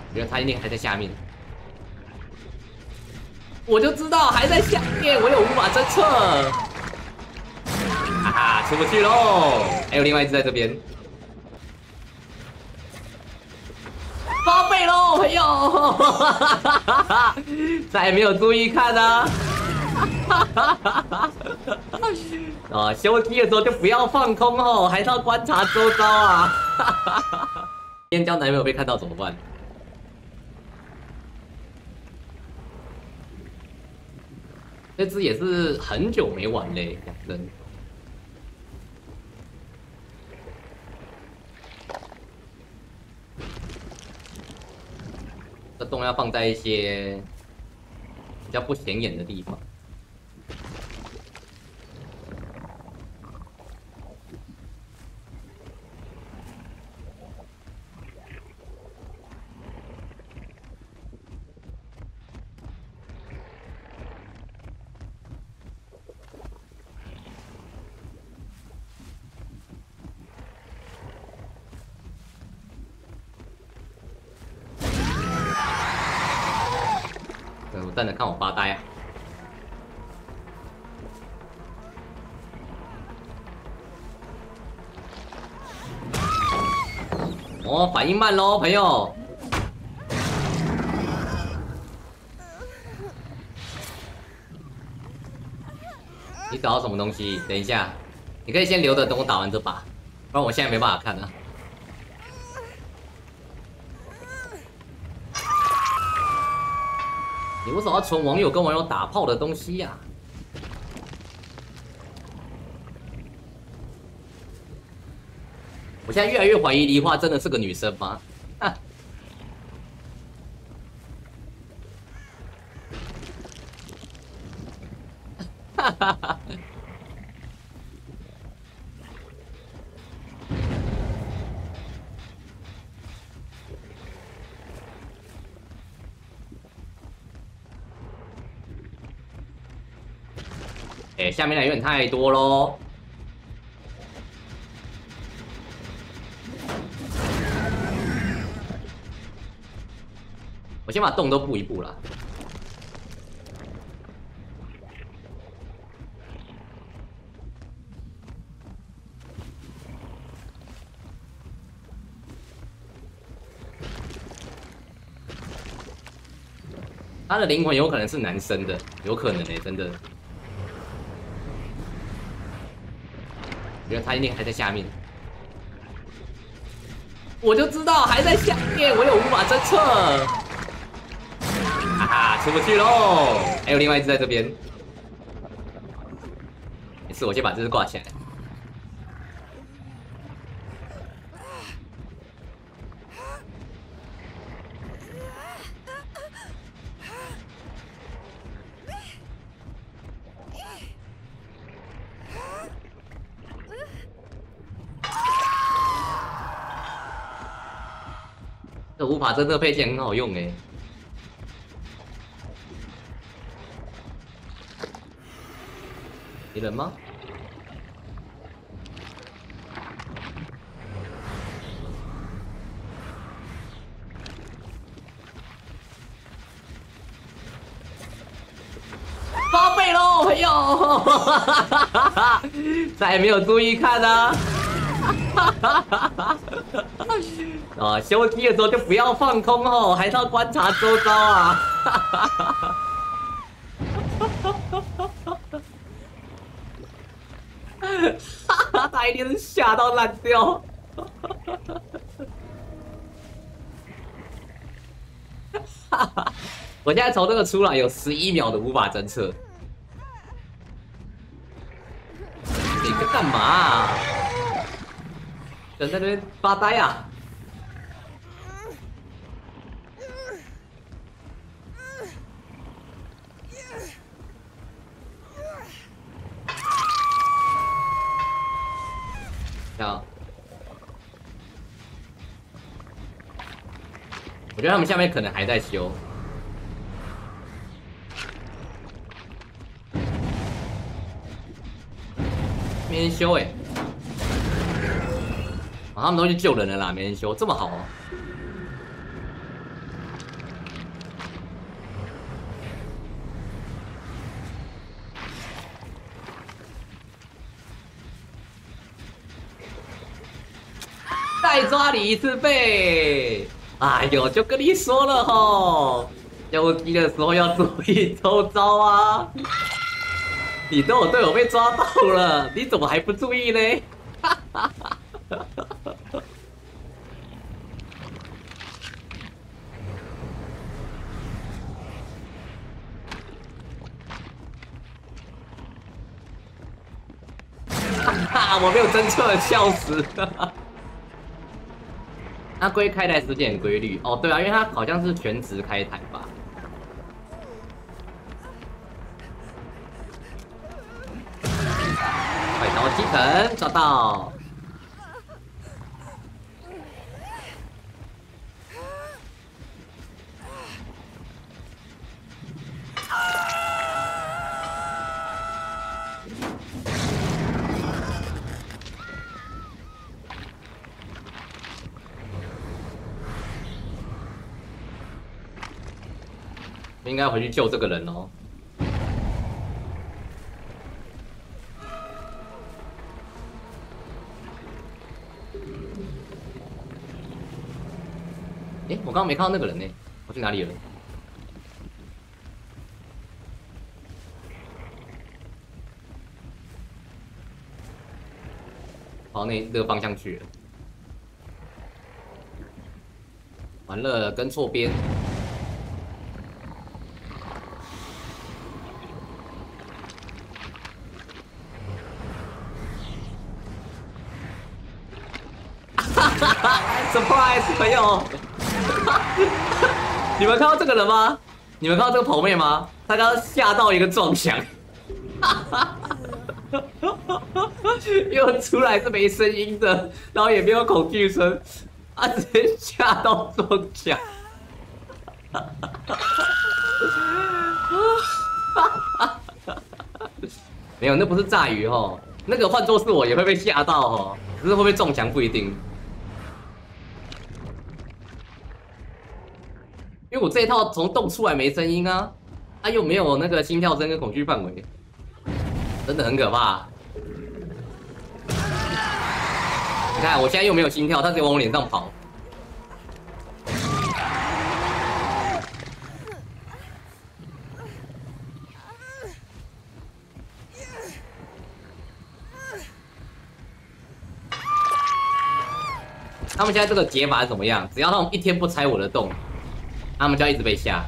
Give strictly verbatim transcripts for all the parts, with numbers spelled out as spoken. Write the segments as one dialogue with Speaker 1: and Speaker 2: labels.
Speaker 1: 我觉得他一定还在下面。我就知道还在下面，我有无法侦测。哈哈，出不去喽！还有另外一只在这边。 八倍喽，朋友！再也没有注意看啊！啊，休息的时候就不要放空哦，还是要观察周遭啊！今天交男朋友被看到怎么办？这只也是很久没玩嘞，讲真。 这洞要放在一些比较不显眼的地方。我站着看我发呆啊！哦，反应慢喽，朋友。你找到什么东西？等一下，你可以先留着，等我打完这把，不然我现在没办法看啊。 你为什么要存网友跟网友打炮的东西呀、啊？我现在越来越怀疑梨花真的是个女生吗？哈哈哈哈！哎、欸，下面的有点太多喽。我先把洞都布一布啦。他的灵魂有可能是男生的，有可能哎、欸，真的。 我觉得他一定还在下面，我就知道还在下面，我有无法侦测。哈哈，出不去喽！还有另外一只在这边，没事，我先把这只挂起来。这无法侦测配件很好用哎，敌人吗？八倍喽，朋友！再也没有注意看啊！啊，休息的时候就不要放空哦，还是要观察周遭啊！他一定是吓到烂掉。我现在从这个出来有十一秒的无法侦测。你在干嘛啊？人在那边发呆啊！好，我觉得他们下面可能还在修。没人修哎、欸，啊，他们都去救人了啦，没人修，这么好哦。 再抓你一次背！哎呦，就跟你说了吼，交机的时候要注意周遭啊！你都有队友被抓到了，你怎么还不注意呢？哈哈哈！哈，我没有侦测，笑死！那龟开台时间很规律哦，对啊，因为它好像是全职开台吧。快刀击沉，抓到。应该回去救这个人哦。哎、欸，我刚刚没看到那个人呢，我去哪里了？跑那那个方向去了。完了，跟错边。surprise 朋友，你们看到这个人吗？你们看到这个跑妹吗？他刚刚吓到一个撞墙，又出来是没声音的，然后也没有恐惧声，他直接吓到撞墙。没有，那不是炸鱼哦，那个换作是我也会被吓到哦，只是会不会中墙不一定。因为我这一套从洞出来没声音啊，啊又没有那个心跳声跟恐惧范围，真的很可怕。你看我现在又没有心跳，他直接往我脸上跑。他们现在这个解法是怎么样？只要他们一天不拆我的洞，他们就要一直被吓。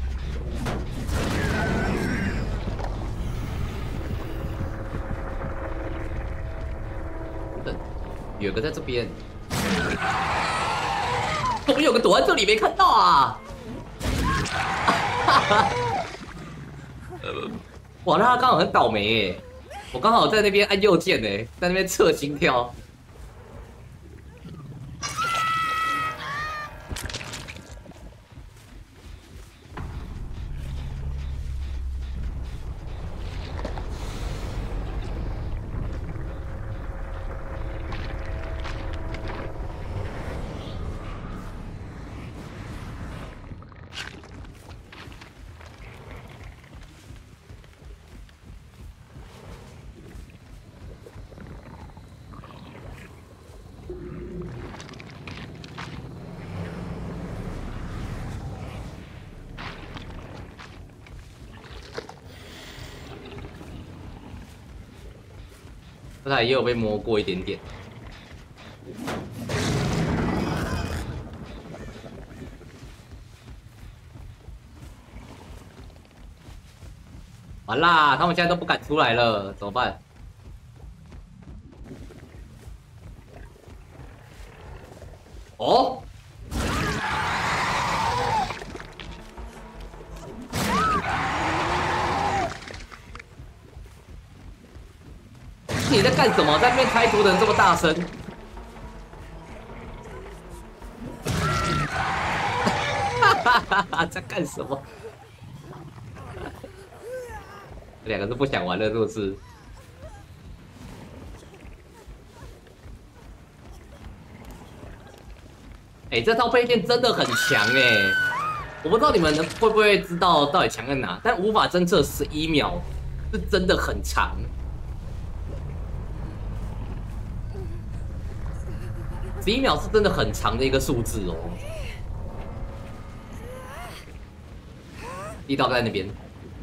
Speaker 1: 有个在这边，怎么有个躲在这里没看到啊？哇，那他刚好很倒霉耶！我刚好在那边按右键哎，在那边测心跳。这台也有被摸过一点点。完啦，他们现在都不敢出来了，怎么办？哦。你在干什么？在那边开图的人这么大声？哈哈哈！在干什么？这两个是不想玩了，是不是？哎、欸，这套配件真的很强哎、欸！我不知道你们会不会知道到底强在哪，但无法侦测十一秒，是真的很长。 十一秒是真的很长的一个数字哦。力道在那边。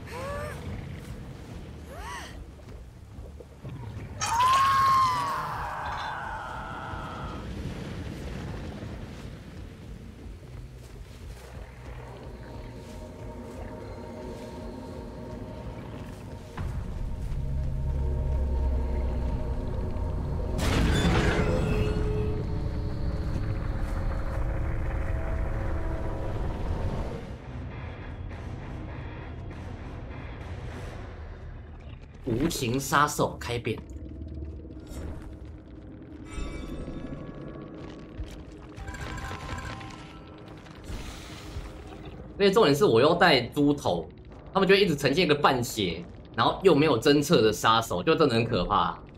Speaker 1: 无情杀手开扁。而且重点是我又带猪头，他们就一直呈现一个半血，然后又没有侦测的杀手，就真的很可怕。